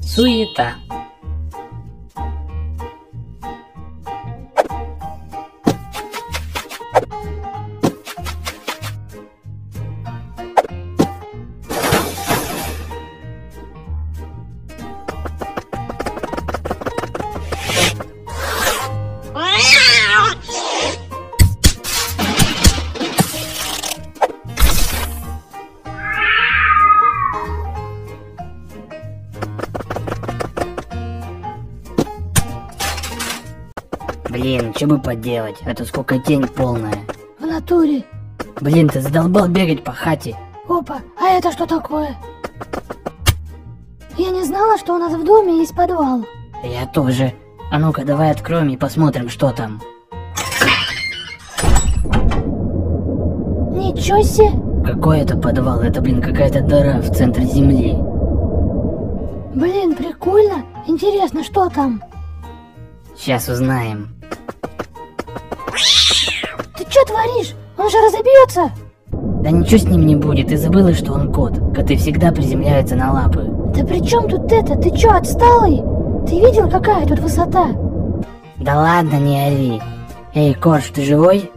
Суета. Блин, что бы поделать, а то сколько тень полная. В натуре. Блин, ты задолбал бегать по хате. Опа, а это что такое? Я не знала, что у нас в доме есть подвал. Я тоже. А ну-ка, давай откроем и посмотрим, что там. Ничего себе. Какой это подвал? Это, блин, какая-то дыра в центре земли. Блин, прикольно. Интересно, что там? Сейчас узнаем. Ты что творишь? Он же разобьется. Да ничего с ним не будет, ты забыла, что он кот. Коты всегда приземляются на лапы. Да при чем тут это? Ты что, отсталый? Ты видел, какая тут высота? Да ладно, не ори. Эй, Корж, ты живой?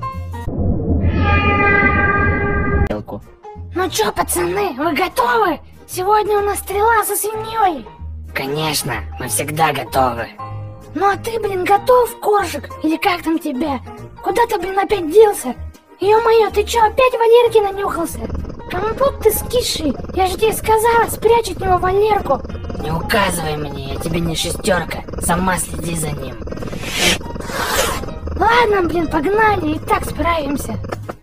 Ну чё, пацаны, вы готовы? Сегодня у нас стрела со свиньей. Конечно, мы всегда готовы. Ну а ты, блин, готов, Коржик? Или как там тебя? Куда ты, блин, опять делся? Ё-моё, ты чё, опять Валерки нанюхался? Компот ты скисший, я же тебе сказала, спрячь от него Валерку. Не указывай мне, я тебе не шестерка, сама следи за ним. Ладно, блин, погнали, и так справимся.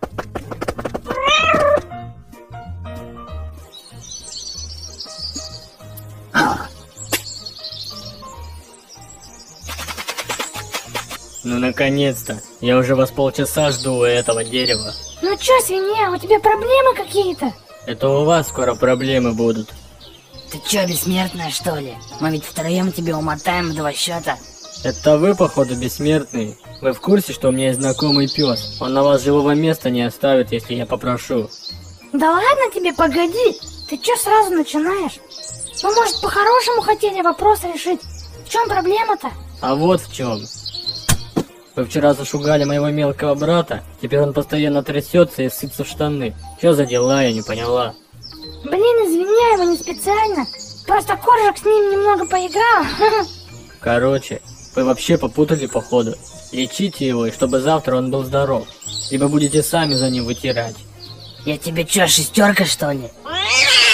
Ну наконец-то. Я уже вас полчаса жду у этого дерева. Ну чё, свинья, у тебя проблемы какие-то? Это у вас скоро проблемы будут. Ты чё, бессмертная, что ли? Мы ведь втроем тебе умотаем в 2 счета. Это вы, походу, бессмертные. Вы в курсе, что у меня есть знакомый пес? Он на вас живого места не оставит, если я попрошу. Да ладно тебе, погоди. Ты чё сразу начинаешь? Мы, может, по-хорошему хотели вопрос решить. В чем проблема-то? А вот в чем. Вы вчера зашугали моего мелкого брата, теперь он постоянно трясется и ссытся в штаны. Что за дела, я не поняла. Блин, извиняй, его не специально. Просто Коржик с ним немного поиграл. Короче, вы вообще попутали походу. Лечите его, и чтобы завтра он был здоров. Либо будете сами за ним вытирать. Я тебе чё, шестерка, что ли?